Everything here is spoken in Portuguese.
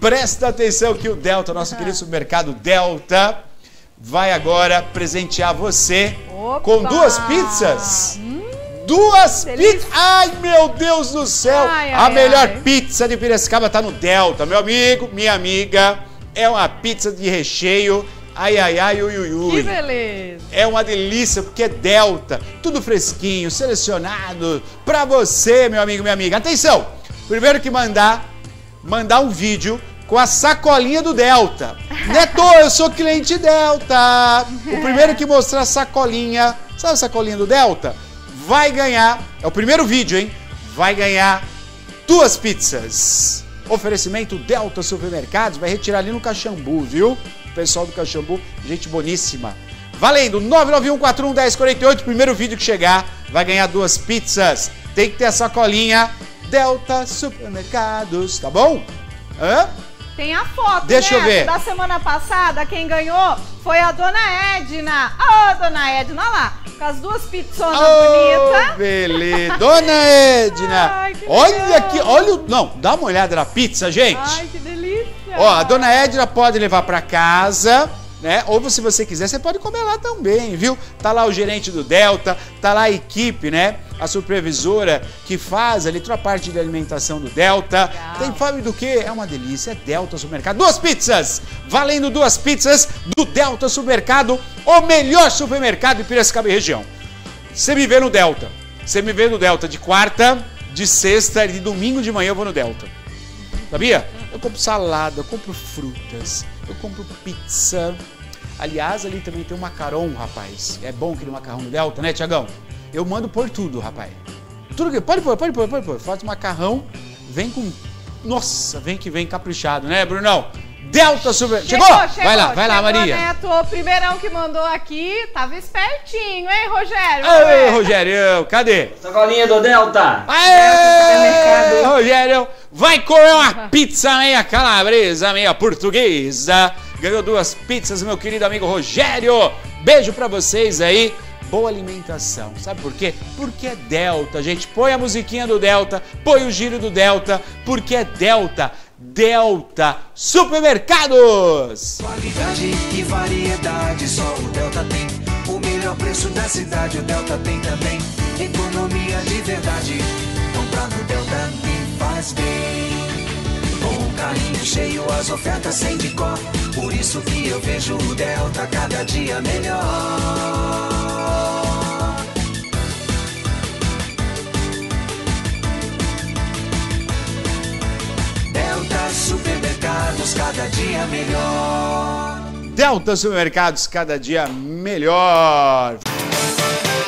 Presta atenção que o Delta, nosso querido supermercado Delta, vai agora presentear você com 2 pizzas. 2 pizzas. Ai, meu Deus do céu. A melhor pizza de Piracicaba tá no Delta. Meu amigo, minha amiga, é uma pizza de recheio. Ai, ai, ai, ui, ui, ui. Que beleza. É uma delícia, porque é Delta. Tudo fresquinho, selecionado pra você, meu amigo, minha amiga. Atenção, primeiro que mandar um vídeo com a sacolinha do Delta. Neto, eu sou cliente Delta. O primeiro que mostrar a sacolinha, sabe a sacolinha do Delta? Vai ganhar, é o primeiro vídeo, hein? Vai ganhar 2 pizzas. Oferecimento Delta Supermercados, vai retirar ali no Caxambu, viu? O pessoal do Caxambu, gente boníssima. Valendo, 991411048, primeiro vídeo que chegar, vai ganhar 2 pizzas. Tem que ter a sacolinha Delta Supermercados, tá bom? Hã? Tem a foto, deixa eu ver. Da semana passada, quem ganhou foi a Dona Edna. Ô, Dona Edna, olha lá, com as 2 pizzonas bonitas. Beleza. Dona Edna. Ai, que olha aqui, olha o... Não, dá uma olhada na pizza, gente. Ai, que delícia. Ó, a Dona Edna pode levar pra casa, né? Ou se você quiser, você pode comer lá também, viu? Tá lá o gerente do Delta, tá lá a equipe, né? A supervisora que faz ali toda a parte de alimentação do Delta. Legal. Tem fome do quê? É uma delícia, é Delta Supermercado. 2 pizzas! Valendo 2 pizzas do Delta Supermercado, o melhor supermercado de Piracicaba e região. Você me vê no Delta. Você me vê no Delta de quarta, de sexta e de domingo de manhã eu vou no Delta. Sabia? Eu compro salada, eu compro frutas, eu compro pizza. Aliás, ali também tem um macarrão, rapaz. É bom aquele macarrão do Delta, né, Tiagão? Eu mando por tudo, rapaz. Tudo que... Pode pôr. Faz macarrão, vem com... Nossa, vem que vem caprichado, né, Brunão? Delta Super... Chegou? Vai lá, Maria. Neto, o primeirão que mandou aqui, tava espertinho, hein, Rogério? Ei, Rogério, cadê? Sacolinha do Delta. Aê, Rogério, vai comer uma pizza meia calabresa, meia portuguesa. Ganhou 2 pizzas, meu querido amigo Rogério. Beijo pra vocês aí. Boa alimentação. Sabe por quê? Porque é Delta, gente. Põe a musiquinha do Delta, põe o giro do Delta, porque é Delta. Delta Supermercados. Qualidade e variedade, só o Delta tem. O melhor preço da cidade, o Delta tem também. Economia de verdade, comprar no Delta me faz bem. Com um carrinho cheio, as ofertas sem de cor. Por isso que eu vejo o Delta cada dia melhor. Delta Supermercados, cada dia melhor. Delta Supermercados, cada dia melhor.